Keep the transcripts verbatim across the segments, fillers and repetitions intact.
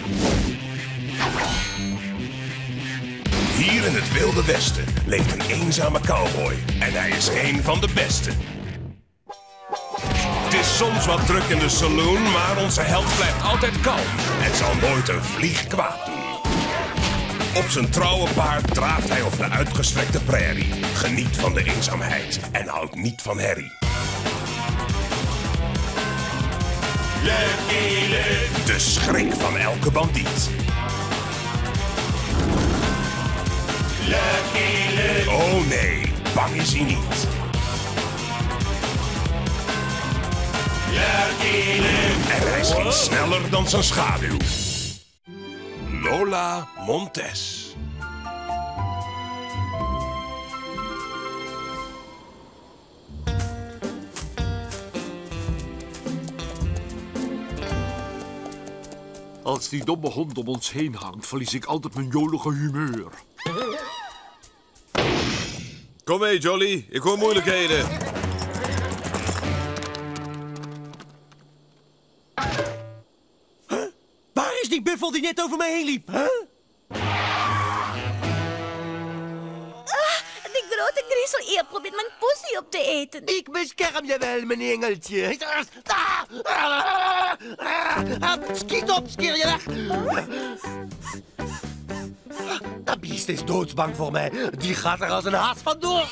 Hier in het Wilde Westen leeft een eenzame cowboy en hij is een van de beste. Het is soms wat druk in de saloon, maar onze held blijft altijd kalm en zal nooit een vlieg kwaad doen. Op zijn trouwe paard draaft hij over de uitgestrekte prairie, geniet van de eenzaamheid en houdt niet van herrie. Lucky Luke, De schrik van elke bandiet. Lucky Luke, Oh nee, bang is hij niet. Lucky Luke. En hij schiet sneller dan zijn schaduw. Lola Montez. Als die domme hond om ons heen hangt, verlies ik altijd mijn jolige humeur. Kom mee, Jolly. Ik hoor moeilijkheden. Huh? Waar is die buffel die net over mij heen liep? Huh? Ah, die grote griezel probeert mijn poesie op te eten. Ik bescherm je wel, mijn engeltje. Schiet op, skeer je weg. Dat beest is doodsbang voor mij. Die gaat er als een haas vandoor.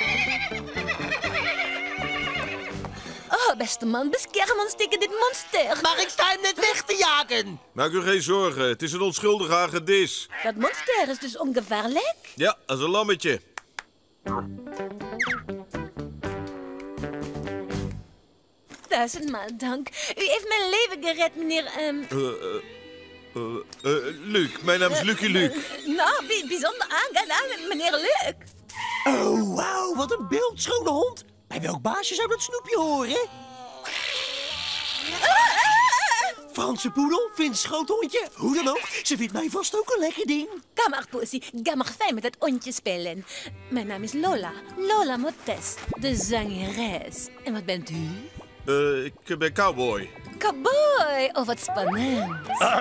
Oh, beste man, bescherm ons tegen dit monster. Maar ik sta hem net weg te jagen. Maak u geen zorgen. Het is een onschuldige hagedis. Dat monster is dus ongevaarlijk? Ja, als een lammetje. Duizendmaal dank. U heeft mijn leven gered, meneer... Um... Uh, uh, uh, uh, Luc, mijn naam is Lucky Luke. Uh, nou, bij, bijzonder aangenaam, meneer Luc. Oh, wauw, wat een beeldschone hond. Bij welk baasje zou dat snoepje horen? Ah, ah, Franse poedel, Fins schoothondje. Hoe dan ook, ze vindt mij vast ook een lekker ding. Ga maar, poesie. Ga maar fijn met het ontje spelen. Mijn naam is Lola. Lola Montez, de zangeres. En wat bent u? Uh, ik ben cowboy. Cowboy, oh wat spannend.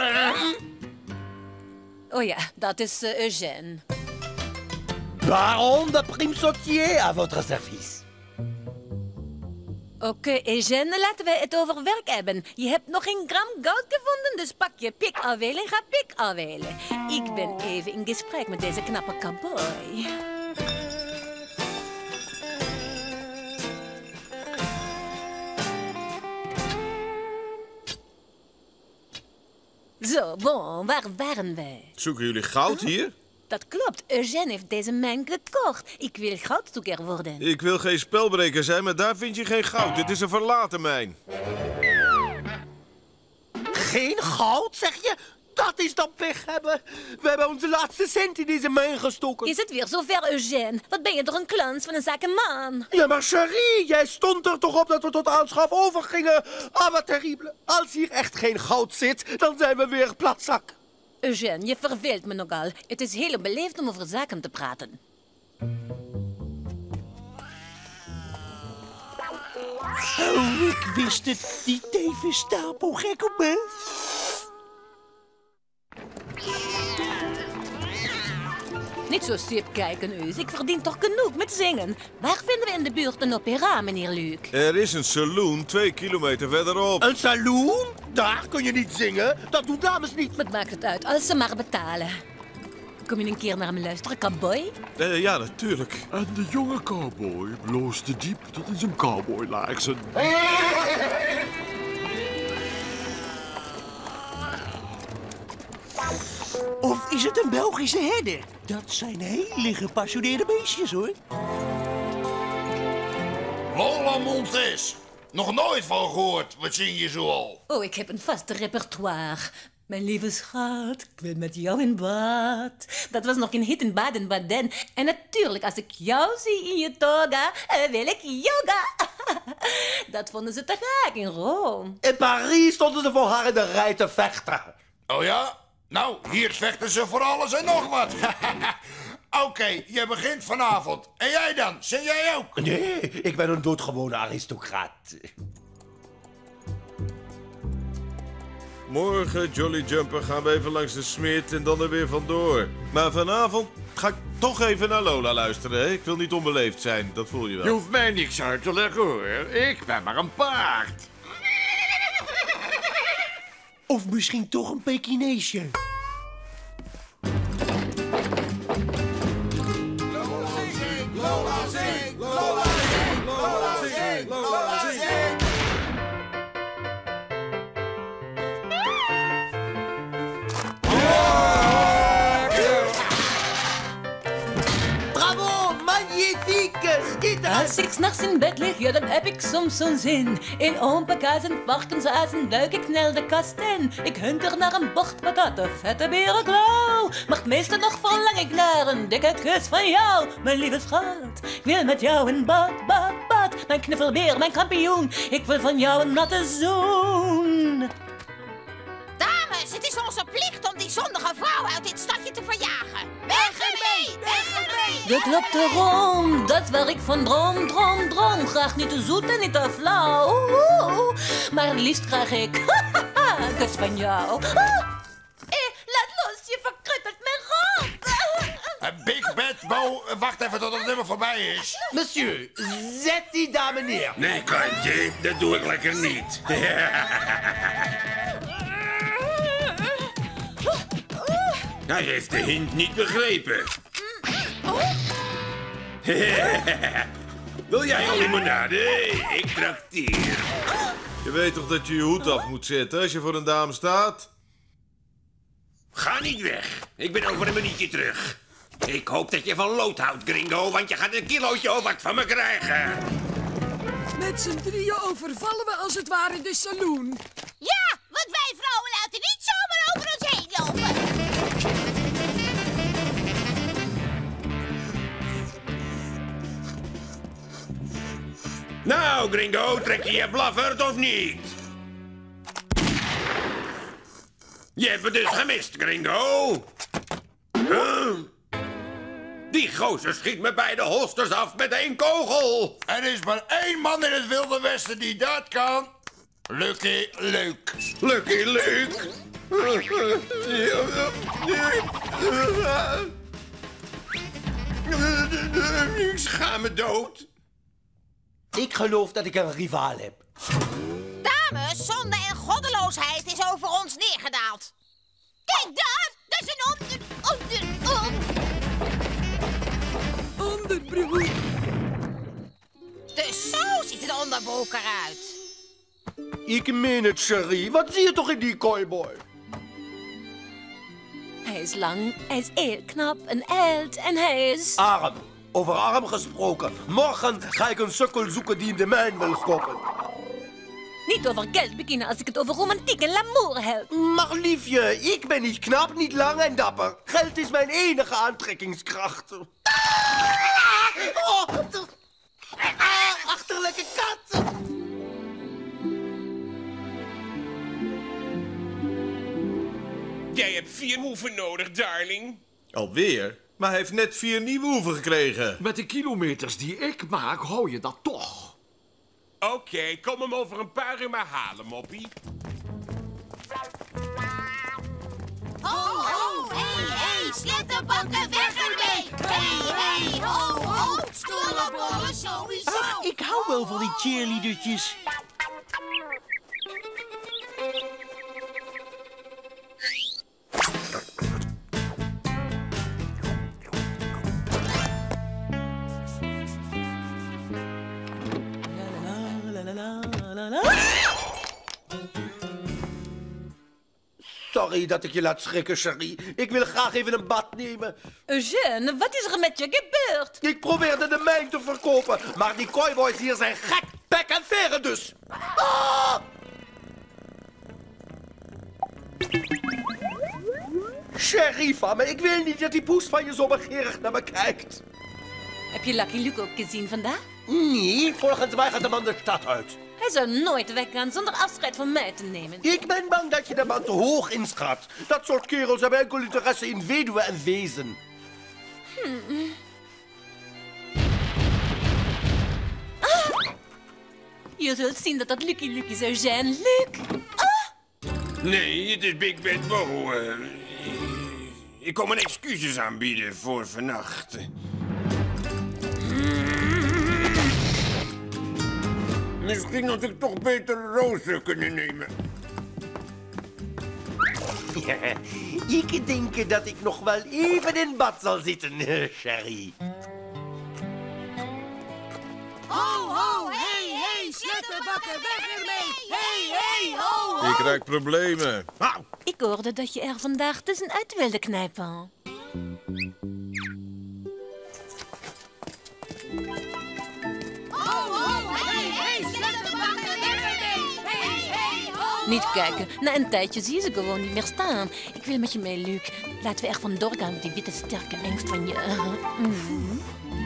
Oh ja, dat is uh, Eugène. Baron de Prime Sautier à votre service. Oké, okay, Eugène, laten we het over werk hebben. Je hebt nog geen gram goud gevonden, dus pak je pik alweer en ga pik alweer. Ik ben even in gesprek met deze knappe cowboy. Zo, bon, waar waren wij? Zoeken jullie goud hier? Dat klopt, Eugène heeft deze mijn gekocht. Ik wil goudzoeker worden. Ik wil geen spelbreker zijn, maar daar vind je geen goud. Dit is een verlaten mijn. Geen goud, zeg je? Dat is dan pech hebben. We hebben onze laatste cent in deze mijn gestoken. Is het weer zover, Eugène? Wat ben je toch een klans van een zakenman? Ja, maar chérie, jij stond er toch op dat we tot aanschaf overgingen. Ah, wat terrible. Als hier echt geen goud zit, dan zijn we weer platzak. Eugène, je verveelt me nogal. Het is heel beleefd om over zaken te praten. Oh, ik wist het. Die teven stapel gek op me. Niet zo sip kijken, Eus. Ik verdien toch genoeg met zingen. Waar vinden we in de buurt een opera, meneer Luc? Er is een saloon twee kilometer verderop. Een saloon? Daar kun je niet zingen. Dat doen dames niet. Wat maakt het uit, als ze maar betalen. Kom je een keer naar me luisteren, cowboy? Uh, ja, natuurlijk. En de jonge cowboy bloosde diep tot in zijn cowboylaarzen. Of is het een Belgische herder? Dat zijn hele gepassioneerde beestjes, hoor. Lola Montez. Nog nooit van gehoord. Wat zing je zoal? Oh, ik heb een vaste repertoire. Mijn lieve schat, ik wil met jou in bad. Dat was nog een hit in Baden-Baden. En natuurlijk, als ik jou zie in je toga, wil ik yoga. Dat vonden ze te raak in Rome. In Parijs stonden ze voor haar in de rij te vechten. Oh ja? Nou, hier vechten ze voor alles en nog wat. Oké, okay, je begint vanavond. En jij dan? Zing jij ook? Nee, ik ben een doodgewone aristocraat. Morgen, Jolly Jumper, gaan we even langs de smid en dan er weer vandoor. Maar vanavond ga ik toch even naar Lola luisteren, hè? Ik wil niet onbeleefd zijn, dat voel je wel. Je hoeft mij niks uit te leggen, hoor. Ik ben maar een paard. Of misschien toch een Pekineesje. Bravo, magnifique, schitterend. Als ik s'nachts in bed lig, ja, dan heb ik soms zo'n zin. In oompakaas en varkensazen duik ik snel de kast in. Ik hunter naar een bocht patatten, vette berenklauw. Maar het meeste nog verlang ik naar een dikke kus van jou. Mijn lieve schat, ik wil met jou in bad, bad, bad. Mijn knuffelbeer, mijn kampioen, ik wil van jou een natte zoen. Dames, het is onze plicht om die zondige vrouw uit dit stadje te verjagen. Weg ermee, weg ermee. De club de Rom, dat is waar ik van droom, droom, droom. Graag niet te zoet en niet te flauw. Oeh, oeh. Maar het liefst krijg ik een kus van jou. Ah. Eh, laat los, je verkruttelt mijn romp. Uh, Big Bad Bo, uh, wacht even tot het nummer voorbij is. Monsieur, zet die dame neer. Nee, Kantje, dat doe ik lekker niet. Hij heeft de hint niet begrepen. Wil jij een limonade? Ik trakteer. Je weet toch dat je je hoed af moet zetten als je voor een dame staat? Ga niet weg. Ik ben over een minuutje terug. Ik hoop dat je van lood houdt, gringo, want je gaat een kilootje of wat van me krijgen. Met z'n drieën overvallen we als het ware de saloon. Ja, want wij vrouwen laten niet zomaar over ons heen lopen. Nou, gringo, trek je je blaffert of niet? Je hebt het dus gemist, gringo. Huh? Die gozer schiet me bij de holsters af met één kogel. Er is maar één man in het Wilde Westen die dat kan. Lucky Luke. Lucky Luke. Ik schaam me dood. Ik geloof dat ik een rivaal heb. Dames, zonde en goddeloosheid is over ons neergedaald. Kijk daar, dat is een onder... onder... onder... Onderbroek. Dus zo ziet de onderbroek eruit. Ik meen het, Cherie. Wat zie je toch in die cowboy? Hij is lang, hij is heel knap, een held en hij is... Arm. Over arm gesproken. Morgen ga ik een sukkel zoeken die in de mijn wil stoppen. Niet over geld beginnen als ik het over romantiek en l'amour heb. Maar liefje, ik ben niet knap, niet lang en dapper. Geld is mijn enige aantrekkingskracht. Oh, ah, achterlijke kat. Jij hebt vier hoeven nodig, darling. Alweer? Maar hij heeft net vier nieuwe hoeven gekregen. Met de kilometers die ik maak, hou je dat toch. Oké, okay, kom hem over een paar uur maar halen, moppie. Ho, ho, hey, hey, sletterbakken, weg ermee. Hey, hey, ho, ho, stollebollen sowieso. Ach, ik hou wel van die cheerleadertjes. Sorry dat ik je laat schrikken, Cherie. Ik wil graag even een bad nemen. Eugène, wat is er met je gebeurd? Ik probeerde de mijn te verkopen, maar die cowboys hier zijn gek. Pek en veren dus. Ah! Cherie van me, ik wil niet dat die poes van je zo begeerig naar me kijkt. Heb je Lucky Luke ook gezien vandaag? Nee, volgens mij gaat de man de stad uit. Hij zou nooit weggaan zonder afscheid van mij te nemen. Ik ben bang dat je de man te hoog inschat. Dat soort kerels hebben enkel interesse in weduwe en wezen. Hmm. Ah! Je zult zien dat dat Lucky Luke is, Eugène. Luc! Ah! Nee, het is Big Bad Bo. Uh, ik kom mijn excuses aanbieden voor vannacht. Misschien had ik toch beter rozen kunnen nemen. Ja, ik denk dat ik nog wel even in bad zal zitten, Sherry. Ho, ho, hey, hey, slettenbakken, weg ermee. Hey, hey, ho, ho. Ik krijg problemen. Au. Ik hoorde dat je er vandaag tussenuit wilde knijpen. Ho, ho, hey, hey, slettenbakken, weg ermee. Hey, hey, ho. Niet kijken, na een tijdje zie je ze gewoon niet meer staan. Ik wil met je mee, Luc. Laten we er vandoor gaan met die witte sterke angst van je. Mm.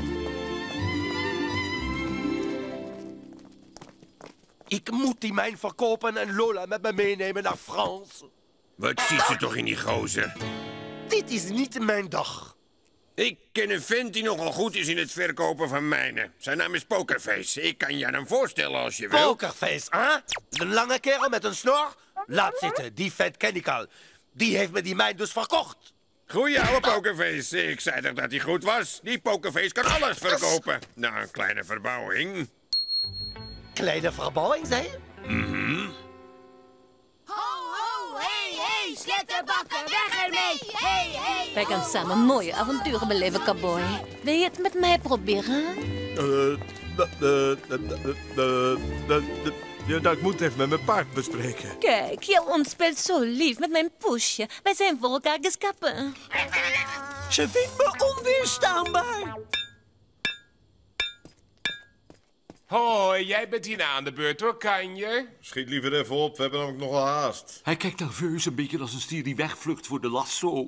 Ik moet die mijn verkopen en Lola met me meenemen naar Frans. Wat ziet ze toch in die gozer? Dit is niet mijn dag. Ik ken een vent die nogal goed is in het verkopen van mijnen. Zijn naam is Pokerface. Ik kan je hem voorstellen als je wil. Pokerface, hè? Een lange kerel met een snor? Laat zitten, die vent ken ik al. Die heeft me die mijn dus verkocht. Goeie oude Pokerface. Ik zei toch dat hij goed was? Die Pokerface kan alles verkopen. Nou, een kleine verbouwing. Kleine verbouwing, zei je? Mhm. Ho, ho, hey, hey, slettenbakken, weg ermee. Hey, hey, Wij gaan samen mooie avonturen beleven, cowboy. Wil je het met mij proberen? Eh, ja, dat moet even met mijn paard bespreken. Kijk, je hond speelt zo lief met mijn poesje. Wij zijn voor elkaar geskappen. Ze vindt me onweerstaanbaar. Hoi, jij bent hierna aan de beurt hoor, kan je? Schiet liever even op, we hebben namelijk nogal haast. Hij kijkt nerveus, een beetje als een stier die wegvlucht voor de lasso.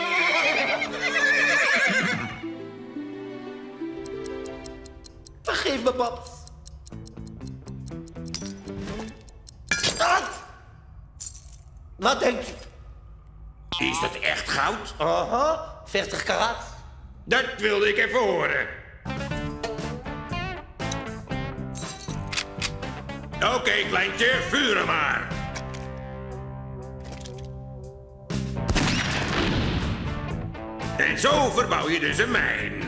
Vergeef me, paps. Ah! Wat denkt u? Is dat echt goud? Aha, veertig karat. Dat wilde ik even horen. Oké, okay, kleintje, vuren maar. En zo verbouw je dus een mijn.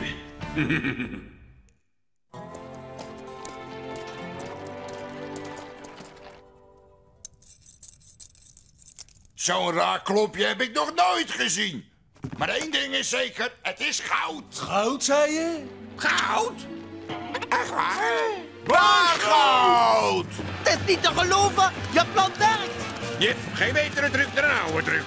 Zo'n raar klopje heb ik nog nooit gezien. Maar één ding is zeker, het is goud. Goud, zei je? Goud? Echt waar? Waar goud? Het is niet te geloven, je plan werkt. Je hebt geen betere truc dan een oude truc.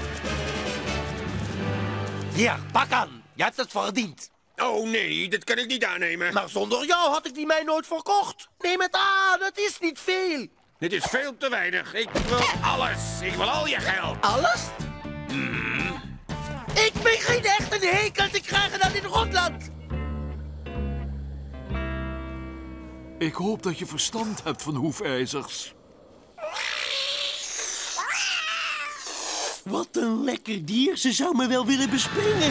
Hier, pak aan. Je hebt het verdiend. Oh nee, dat kan ik niet aannemen. Maar zonder jou had ik die mij nooit verkocht. Neem het aan, het is niet veel. Dit is veel te weinig. Ik wil alles. Ik wil al je geld. Alles? Mm. Ik ben geen echte hekel te krijgen aan dit rotland. Ik hoop dat je verstand hebt van hoefijzers. Wat een lekker dier. Ze zou me wel willen bespringen.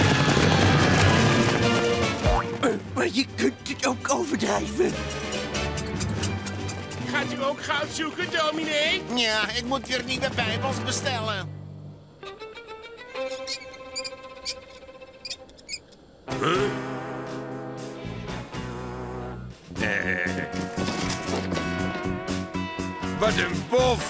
Uh, maar je kunt het ook overdrijven. Gaat u ook goud zoeken, dominee? Ja, ik moet weer nieuwe bijbels bestellen. Huh? Eh. Wat een bof.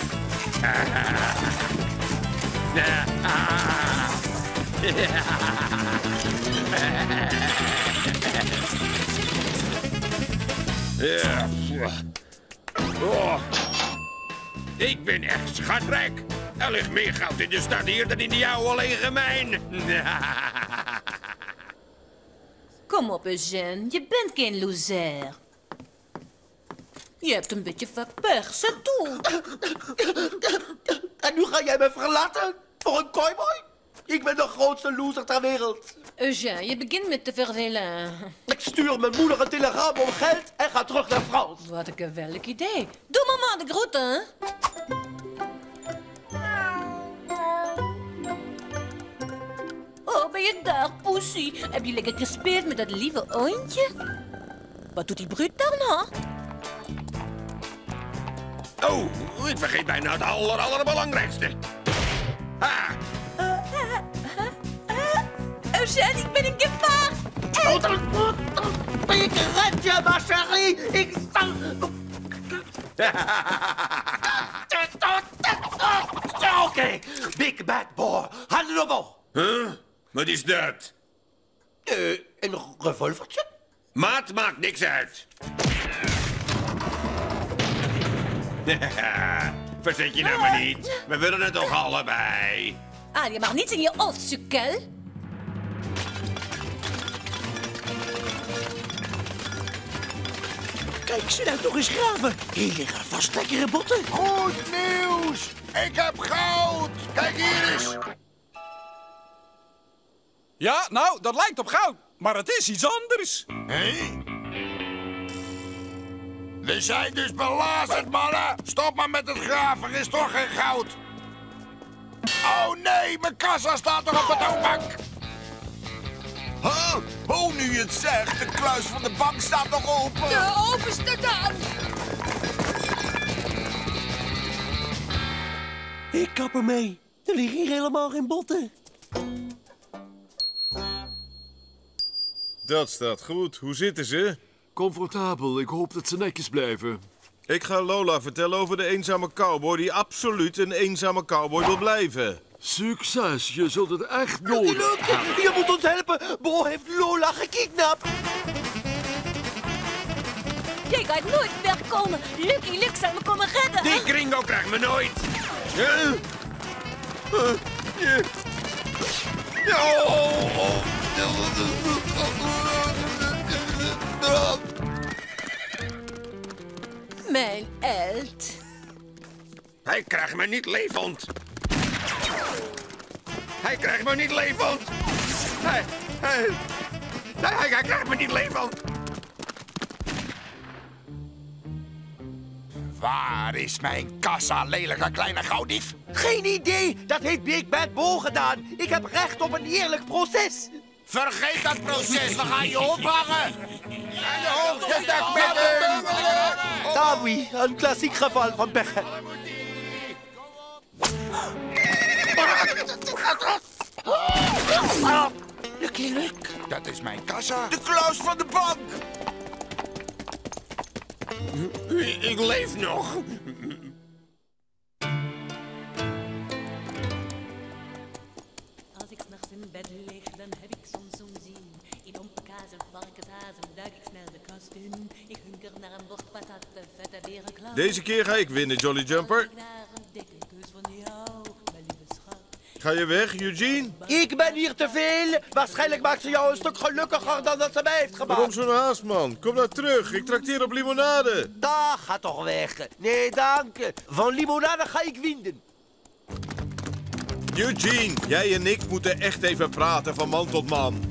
Ja. Oh. Ik ben echt schatrijk. Er ligt meer goud in de stad hier dan in die oude lege mijn. Kom op, Eugène. Je bent geen loser. Je hebt een beetje verpersen toe. En nu ga jij me verlaten? Voor een cowboy? Ik ben de grootste loser ter wereld. Eugène, je begint met te vervelen. Ik stuur mijn moeder een telegram om geld en ga terug naar Frans. Wat een geweldig idee. Doe mama de groeten, hè? Oh, ben je daar, Poesie? Heb je lekker gespeeld met dat lieve hondje? Wat doet die bruut daar nou? Oh, ik vergeet bijna het aller, allerbelangrijkste. Ha! Eugène, ik ben in gevaar. Ben je gered, je ma chérie? Ik zal... Oké, big bad boy. Handen omhoog. Huh? Wat is dat? Uh, een revolvertje? Maat maakt niks uit. Verzet je nou maar niet. We willen het toch allebei. Ah, je mag niets in je hoofd, sukkel. Kijk ze nou toch eens graven. Hier, vast lekkere botten. Goed nieuws! Ik heb goud! Kijk hier eens! Ja, nou, dat lijkt op goud. Maar het is iets anders. Hé? We zijn dus belazerd, mannen! Stop maar met het graven, er is toch geen goud! Oh nee, mijn kassa staat nog op de toonbank! Huh? Oh, nu je het zegt, de kluis van de bank staat nog open. De oven staat aan. Ik kap ermee. Er liggen hier helemaal geen botten. Dat staat goed. Hoe zitten ze? Comfortabel. Ik hoop dat ze netjes blijven. Ik ga Lola vertellen over de eenzame cowboy die absoluut een eenzame cowboy wil blijven. Succes, je zult het echt nodig hebben. Je moet ons helpen. Bo heeft Lola gekidnapt. Jij gaat nooit wegkomen. Lucky Luke zal me komen redden. Die gringo krijgt me nooit. Ja. Uh, yeah. Ja. Oh. Mijn held. Hij krijgt me niet levend. Hij krijgt me niet levend. Hij, hij, hij, hij, hij krijgt me niet levend. Waar is mijn kassa, lelijke kleine gauwdief? Geen idee. Dat heeft Big Bad Bo gedaan. Ik heb recht op een eerlijk proces. Vergeet dat proces, we gaan je ophangen. Aan de hoogste tak met hem! Dawie, een klassiek geval van pech. Lucky Luke, dat is mijn kassa. De kluis van de bank. Ik leef nog. Als ik 's nachts in bed lig, dan heb ik soms zo'n zin. In omkaas en varkenshazen duik ik snel de kast in. Ik hunker naar een bord patatten, vette berenklauw. Deze keer ga ik winnen, Jolly Jumper. Naar een dikke kus van jou, mijn lieve schat. Ga je weg, Eugene? Ik ben hier te veel. Waarschijnlijk maakt ze jou een stuk gelukkiger dan dat ze mij heeft gemaakt. Waarom zo'n haast, man? Kom nou terug. Ik trakteer op limonade. Daar, ga toch weg. Nee, dank. Van limonade ga ik winnen. Eugene, jij en ik moeten echt even praten van man tot man.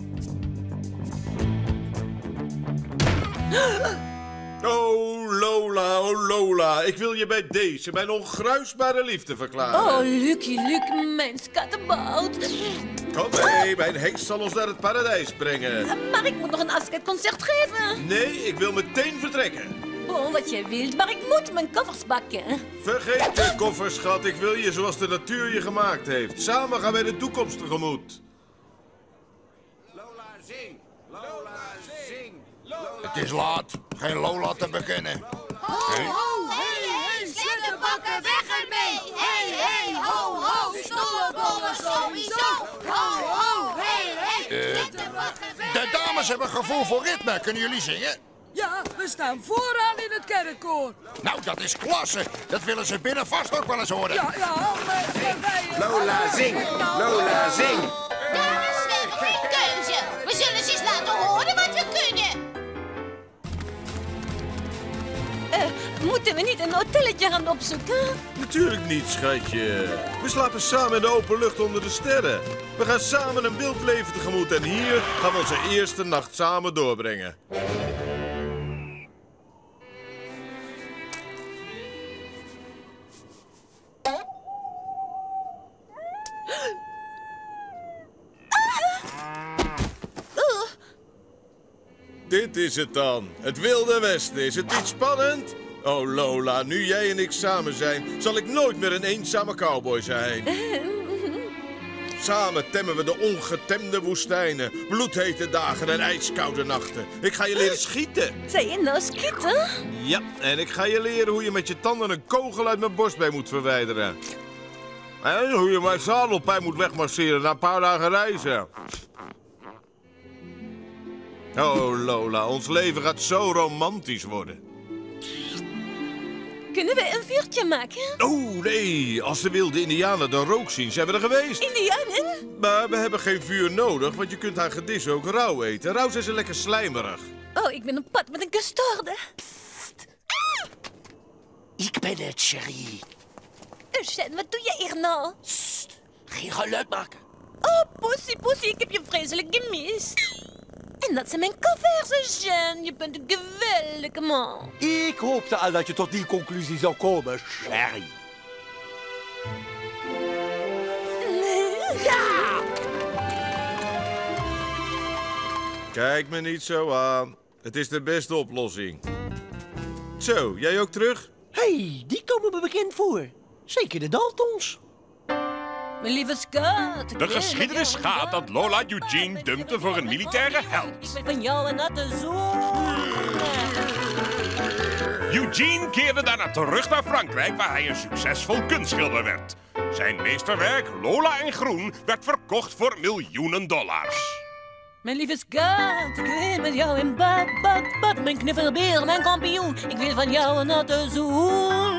Oh, Lola, oh Lola. Ik wil je bij deze, mijn ongruisbare liefde verklaren. Oh, Lucky Luke, mijn schattenbout. Kom mee, mijn heks zal ons naar het paradijs brengen. Maar ik moet nog een afscheidconcert geven. Nee, ik wil meteen vertrekken. Oh, wat jij wilt, maar ik moet mijn koffers bakken. Vergeet de koffers, schat. Ik wil je zoals de natuur je gemaakt heeft. Samen gaan wij de toekomst tegemoet. Lola, zing. Lola, zing. Het is laat. Geen Lola te bekennen. Ho, ho, hey, hey, slettenbakken, weg ermee. Hey, hey, ho, ho, stollebollen sowieso. Ho, ho, hey, hey, slettenbakken, weg De dames hebben gevoel voor ritme. Kunnen jullie zingen? Ja, we staan vooraan in het kerkkoor. Nou, dat is klasse. Dat willen ze binnen vast ook wel eens horen. Ja, ja, maar wij... Lola, zing. Lola, zing. Dames, we hebben geen keuze. We zullen ze eens laten horen wat we kunnen. Uh, moeten we niet een hotelletje gaan opzoeken? Natuurlijk niet, schatje. We slapen samen in de open lucht onder de sterren. We gaan samen een wild leven tegemoet en hier gaan we onze eerste nacht samen doorbrengen. Dit is het dan. Het Wilde Westen. Is het niet spannend? Oh Lola, nu jij en ik samen zijn, zal ik nooit meer een eenzame cowboy zijn. Samen temmen we de ongetemde woestijnen, bloedhete dagen en ijskoude nachten. Ik ga je leren schieten. Zei je nou schieten? Ja, en ik ga je leren hoe je met je tanden een kogel uit mijn borstbeen moet verwijderen. En hoe je mijn zadelpijn moet wegmasseren na een paar dagen reizen. Oh Lola, ons leven gaat zo romantisch worden. Kunnen we een vuurtje maken? Oh nee, als de wilde indianen de rook zien, zijn we er geweest. Indianen? Maar we hebben geen vuur nodig, want je kunt haar gedis ook rauw eten. Rauw zijn ze lekker slijmerig. Oh, ik ben een pad met een gestoorde. Ik ben het, Cherie. Eugène, wat doe je hier nou? Sst, geen geluid maken. Oh, Poesie, Poesie, ik heb je vreselijk gemist. En dat zijn mijn covers, Eugène. Je bent een geweldige man. Ik hoopte al dat je tot die conclusie zou komen, Cherie. Ja! Kijk me niet zo aan. Het is de beste oplossing. Zo, jij ook terug? Hé, hey, die komen me bekend voor. Zeker de Daltons. Mijn lieve schat. De geschiedenis gaat dat Lola Eugene dumpte voor een militaire held. Ik ben van jou en natte zoen. Eugene keerde daarna terug naar Frankrijk, waar hij een succesvol kunstschilder werd. Zijn meesterwerk, Lola in Groen, werd verkocht voor miljoenen dollars. Mijn lieve schat, ik wil met jou in bad, bad, bad. Mijn knuffelbeer, mijn kampioen. Ik wil van jou een natte zoen.